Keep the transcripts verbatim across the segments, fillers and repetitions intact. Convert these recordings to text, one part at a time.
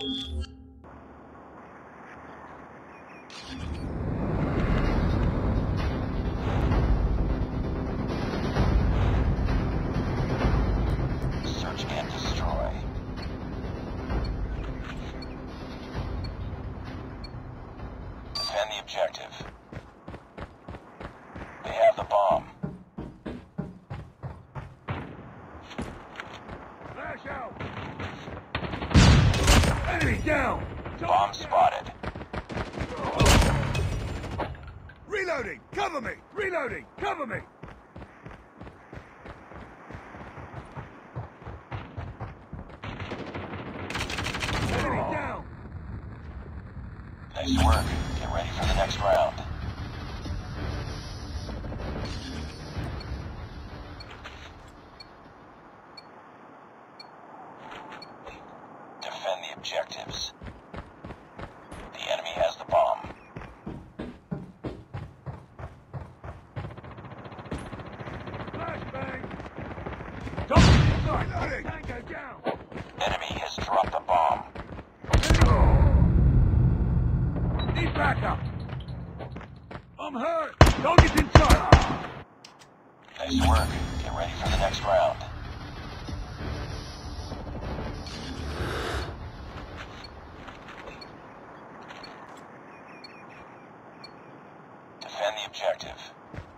Search and destroy. Defend the objective. They have the bomb. Flash out! Enemy down! Bomb spotted. Reloading! Cover me! Reloading! Cover me! Enemy down! Nice work. Get ready for the next round. Defend the objectives. The enemy has the bomb. Flashbang! Don't inside! Reloading! Tango down! Enemy has dropped the bomb. Need backup! I'm hurt! Target's inside! Nice work. Get ready for the next round. Defend the objective.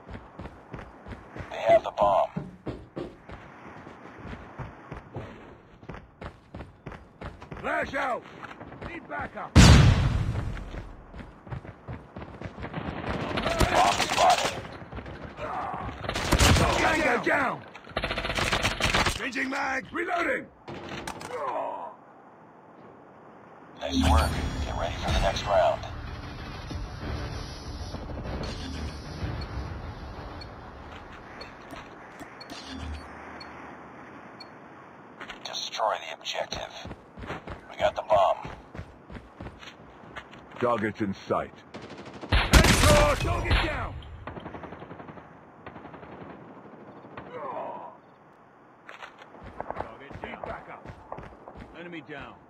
They have the bomb. Flash out! Need backup! Bomb spotted. Tango down! Changing mag! Reloading! Nice work. Get ready for the next round. Destroy the objective. We got the bomb. Target's in sight. Headshot! Target down! Target down. Need backup. Enemy down.